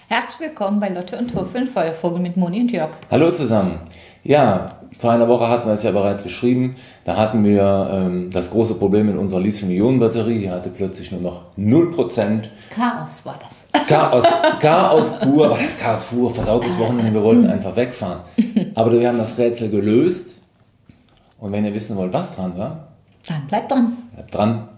Herzlich willkommen bei Lotte und Tor für den Feuervogel mit Moni und Jörg. Hallo zusammen. Ja, vor einer Woche hatten wir es ja bereits beschrieben. Da hatten wir das große Problem mit unserer Lithium-Ionen-Batterie. Die hatte plötzlich nur noch 0%. Chaos war das. Chaos pur, was heißt Chaos pur? Versautes Wochenende, wir wollten einfach wegfahren. Aber wir haben das Rätsel gelöst. Und wenn ihr wissen wollt, was dran war, Dann bleibt dran. bleibt dran.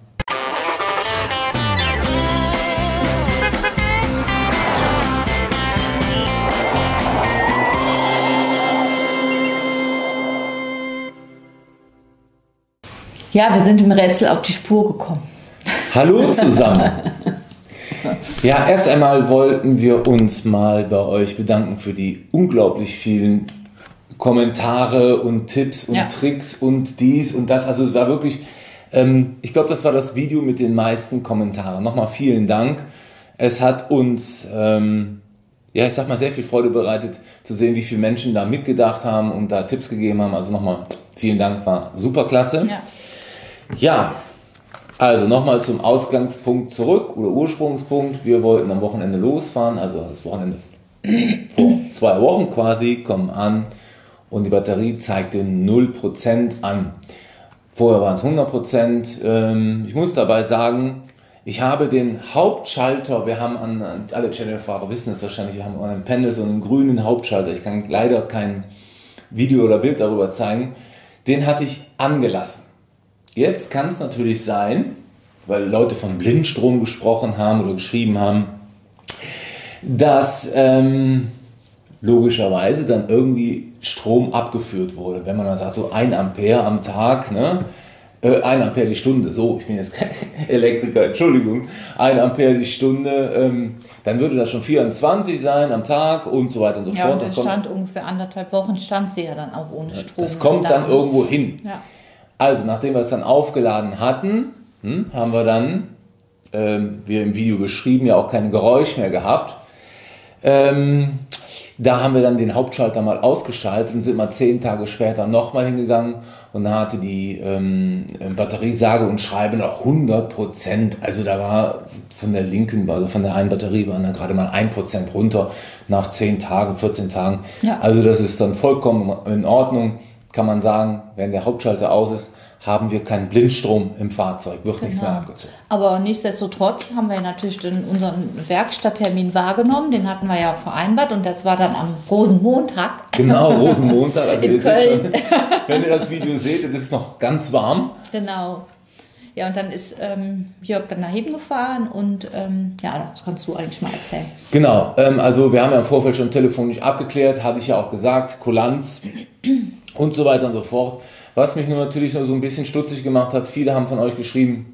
Ja, wir sind im Rätsel auf die Spur gekommen. Hallo zusammen. Ja, erst einmal wollten wir uns mal bei euch bedanken für die unglaublich vielen Kommentare und Tipps und Tricks und dies und das. Also es war wirklich, ich glaube, das war das Video mit den meisten Kommentaren. Nochmal vielen Dank. Es hat uns, ich sag mal, sehr viel Freude bereitet zu sehen, wie viele Menschen da mitgedacht haben und da Tipps gegeben haben. Also nochmal vielen Dank, war super klasse. Ja, also nochmal zum Ausgangspunkt zurück oder Ursprungspunkt. Wir wollten am Wochenende losfahren, also das Wochenende vor 2 Wochen quasi, kommen an und die Batterie zeigte 0% an. Vorher waren es 100%. Ich muss dabei sagen, ich habe den Hauptschalter, wir haben alle Channelfahrer wissen es wahrscheinlich, wir haben an einem Panel so einen grünen Hauptschalter, ich kann leider kein Video oder Bild darüber zeigen, den hatte ich angelassen. Jetzt kann es natürlich sein, weil Leute von Blindstrom gesprochen haben oder geschrieben haben, dass logischerweise dann irgendwie Strom abgeführt wurde. Wenn man dann sagt, so 1 Ampere am Tag, ne? 1 Ampere die Stunde, so, ich bin jetzt kein Elektriker, Entschuldigung, 1 Ampere die Stunde, dann würde das schon 24 sein am Tag und so weiter und so fort. Ja, und das stand ungefähr 1,5 Wochen, stand sie ja dann auch ohne Strom. Das kommt dann irgendwo hin. Ja. Also, nachdem wir es dann aufgeladen hatten, haben wir dann, wie im Video beschrieben, ja auch kein Geräusch mehr gehabt. Da haben wir dann den Hauptschalter mal ausgeschaltet und sind mal 10 Tage später nochmal hingegangen und da hatte die Batterie sage und schreibe noch 100%. Also da war von der linken, also von der einen Batterie waren dann gerade mal 1% runter nach 10 Tagen, 14 Tagen. Ja. Also das ist dann vollkommen in Ordnung. Kann man sagen, wenn der Hauptschalter aus ist, haben wir keinen Blindstrom im Fahrzeug, wird nichts mehr abgezogen. Aber nichtsdestotrotz haben wir natürlich unseren Werkstatttermin wahrgenommen, den hatten wir ja vereinbart und das war dann am Rosenmontag. Genau, Rosenmontag, also in Köln. Schon, wenn ihr das Video seht, das ist noch ganz warm. Genau. Ja, und dann ist Jörg dann nach hinten gefahren und das kannst du eigentlich mal erzählen. Genau, also wir haben ja im Vorfeld schon telefonisch abgeklärt, hatte ich ja auch gesagt, Kulanz und so weiter und so fort. Was mich nur natürlich so ein bisschen stutzig gemacht hat, viele haben von euch geschrieben,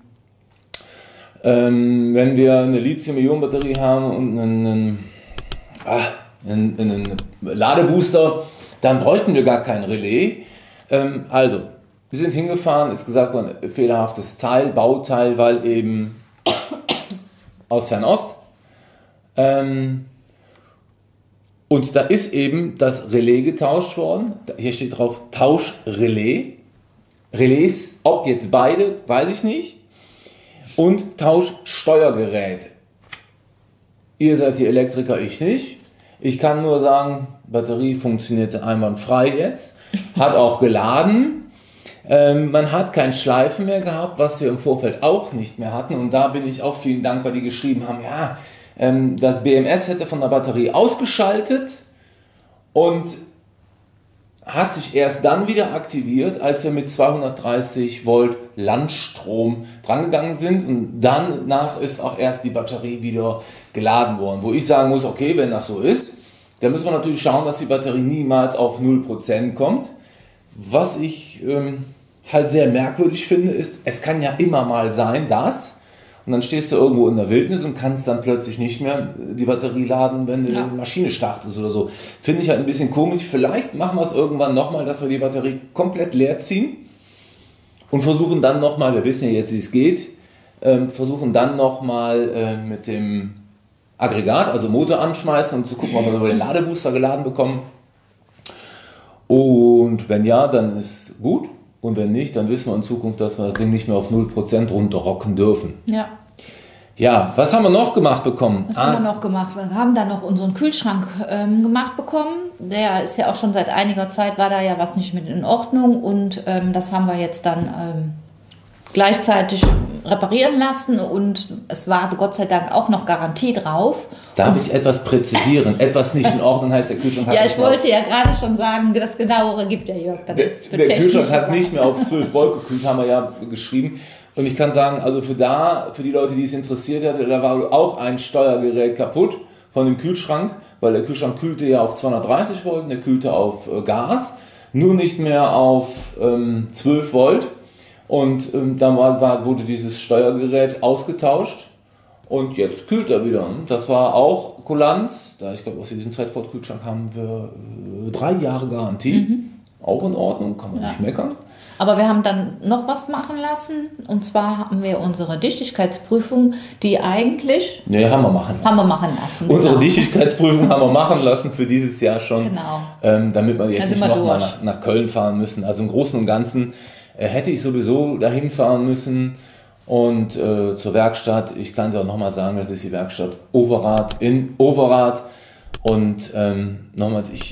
wenn wir eine Lithium-Ionen-Batterie haben und einen Ladebooster, dann bräuchten wir gar kein Relais. Also, wir sind hingefahren, ist gesagt worden, fehlerhaftes Bauteil, weil eben aus Fernost. Und da ist eben das Relais getauscht worden. Hier steht drauf Tauschrelais. Relais, ob jetzt beide, weiß ich nicht. Und Tauschsteuergerät. Ihr seid die Elektriker, ich nicht. Ich kann nur sagen, Batterie funktionierte einwandfrei jetzt. Hat auch geladen. Man hat kein Schleifen mehr gehabt, was wir im Vorfeld auch nicht mehr hatten. Und da bin ich auch vielen dankbar, die geschrieben haben, ja, das BMS hätte von der Batterie ausgeschaltet und hat sich erst dann wieder aktiviert, als wir mit 230 Volt Landstrom drangegangen sind und danach ist auch erst die Batterie wieder geladen worden. Wo ich sagen muss, okay, wenn das so ist, dann müssen wir natürlich schauen, dass die Batterie niemals auf 0% kommt. Was ich halt sehr merkwürdig finde, ist, es kann ja immer mal sein, dass und dann stehst du irgendwo in der Wildnis und kannst dann plötzlich nicht mehr die Batterie laden, wenn du die Maschine startest oder so. Finde ich halt ein bisschen komisch. Vielleicht machen wir es irgendwann nochmal, dass wir die Batterie komplett leer ziehen und versuchen dann nochmal, wir wissen ja jetzt, wie es geht, versuchen dann nochmal mit dem Aggregat, also Motor anschmeißen und zu gucken, ob wir über den Ladebooster geladen bekommen. Und wenn ja, dann ist gut. Und wenn nicht, dann wissen wir in Zukunft, dass wir das Ding nicht mehr auf 0% runterrocken dürfen. Ja. Ja, was haben wir noch gemacht bekommen? Was haben wir noch gemacht? Wir haben dann noch unseren Kühlschrank gemacht bekommen. Der ist ja auch schon seit einiger Zeit, war da ja was nicht mit in Ordnung. Und das haben wir jetzt dann gleichzeitig reparieren lassen. Und es war Gott sei Dank auch noch Garantie drauf. Darf ich etwas präzisieren? Etwas nicht in Ordnung heißt, der Kühlschrank hat ja, nicht ich wollte ja gerade schon sagen, das Genauere gibt der Jörg. Der Kühlschrank hat nicht mehr auf 12 Volt gekühlt, haben wir ja geschrieben. Und ich kann sagen, also für die Leute, die es interessiert hatte, da war auch ein Steuergerät kaputt von dem Kühlschrank, weil der Kühlschrank kühlte ja auf 230 Volt und der kühlte auf Gas, nur nicht mehr auf 12 Volt. Und dann wurde dieses Steuergerät ausgetauscht und jetzt kühlt er wieder. Das war auch Kulanz. Da ich glaube, aus diesem Tredford-Kühlschrank haben wir 3 Jahre Garantie. Auch in Ordnung, kann man nicht meckern. Aber wir haben dann noch was machen lassen. Und zwar haben wir unsere Dichtigkeitsprüfung, die eigentlich... Nee, haben wir machen lassen. Haben wir machen lassen. Unsere Dichtigkeitsprüfung haben wir machen lassen für dieses Jahr schon. Genau. Damit wir jetzt nicht nochmal nach Köln fahren müssen. Also im Großen und Ganzen hätte ich sowieso dahin fahren müssen. Und zur Werkstatt, ich kann es auch nochmal sagen, das ist die Werkstatt Overath in Overath. Und nochmals, ich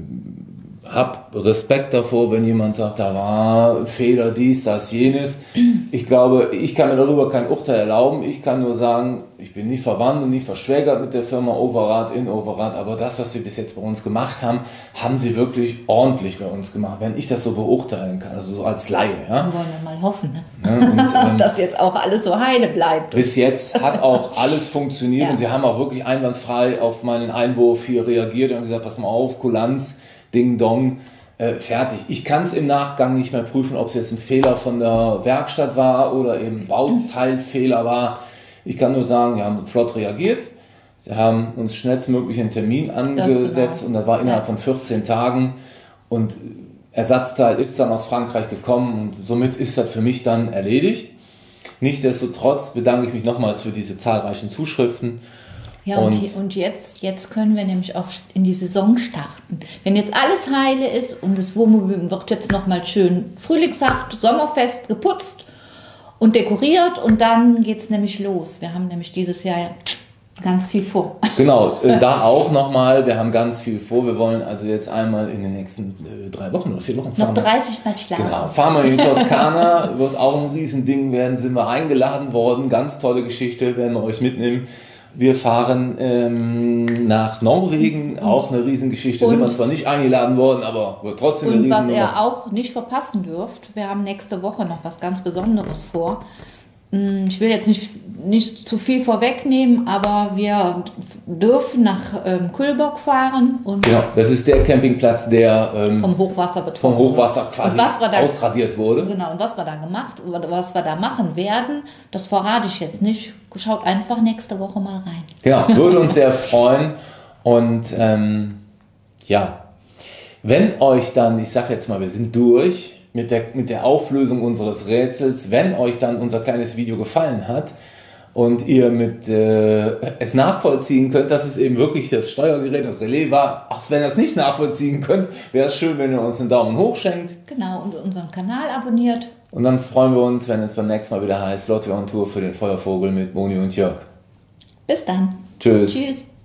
habe Respekt davor, wenn jemand sagt, da war ein Fehler, dies, das, jenes. Ich glaube, ich kann mir darüber kein Urteil erlauben. Ich kann nur sagen, ich bin nicht verwandt und nicht verschwägert mit der Firma Overath in Overath, aber das, was sie bis jetzt bei uns gemacht haben, haben sie wirklich ordentlich bei uns gemacht, wenn ich das so beurteilen kann, also so als Laie. Ja? Wollen wir mal hoffen, ne? Ja, und, dass jetzt auch alles so heile bleibt. Bis jetzt hat auch alles funktioniert und sie haben auch wirklich einwandfrei auf meinen Einwurf hier reagiert und gesagt, pass mal auf, Kulanz, Ding Dong, fertig. Ich kann es im Nachgang nicht mehr prüfen, ob es jetzt ein Fehler von der Werkstatt war oder eben Bauteilfehler war. Ich kann nur sagen, wir haben flott reagiert. Sie haben uns schnellstmöglich einen Termin angesetzt und das war innerhalb von 14 Tagen und Ersatzteil ist dann aus Frankreich gekommen und somit ist das für mich dann erledigt. Nichtsdestotrotz bedanke ich mich nochmals für diese zahlreichen Zuschriften. Ja, und jetzt können wir nämlich auch in die Saison starten. Wenn jetzt alles heile ist und das Wohnmobil wird jetzt nochmal schön frühlingshaft, sommerfest geputzt und dekoriert und dann geht es nämlich los. Wir haben nämlich dieses Jahr ganz viel vor. Genau, da auch nochmal, wir haben ganz viel vor. Wir wollen also jetzt einmal in den nächsten 3 Wochen oder 4 Wochen fahren. Noch 30 Mal schlafen. Genau, fahren wir in die Toskana, wird auch ein Riesending werden, sind wir eingeladen worden. Ganz tolle Geschichte, werden wir euch mitnehmen. Wir fahren nach Norwegen, auch eine Riesengeschichte. Sind wir zwar nicht eingeladen worden, aber wird trotzdem eine Riesennummer. Und was ihr auch nicht verpassen dürft, wir haben nächste Woche noch was ganz Besonderes vor. Ich will jetzt nicht zu viel vorwegnehmen, aber wir dürfen nach Kühlbock fahren. Und genau, das ist der Campingplatz, der vom Hochwasser betroffen vom Hochwasser quasi ausradiert wurde. Genau, und was wir da machen werden, das verrate ich jetzt nicht. Schaut einfach nächste Woche mal rein. Genau, würde uns sehr freuen. Und wenn euch dann, ich sage jetzt mal, wir sind durch mit der Auflösung unseres Rätsels, wenn euch dann unser kleines Video gefallen hat und ihr es nachvollziehen könnt, dass es eben wirklich das Steuergerät, das Relais war, auch wenn ihr es nicht nachvollziehen könnt, wäre es schön, wenn ihr uns einen Daumen hoch schenkt. Genau, und unseren Kanal abonniert. Und dann freuen wir uns, wenn es beim nächsten Mal wieder heißt, Lotti on Tour für den Feuervogel mit Moni und Jörg. Bis dann. Tschüss. Tschüss.